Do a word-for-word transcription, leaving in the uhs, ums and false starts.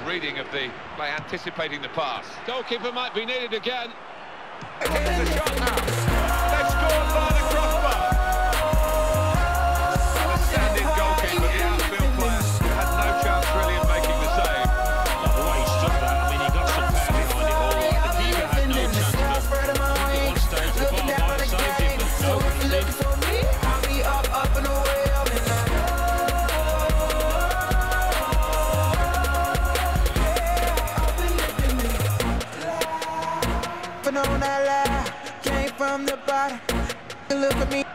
reading of the play, anticipating the pass. Goalkeeper might be needed again. Here's the shot now. They've scored by the crossbar. The standing goalkeeper, the outfield player, had no chance really of making the save. Not the way he stood that. I mean, he got some power behind it all. The keeper had no chance, but at one stage the bar might have saved him, but no, he didn't. On that lie, came from the bottom. Look at me.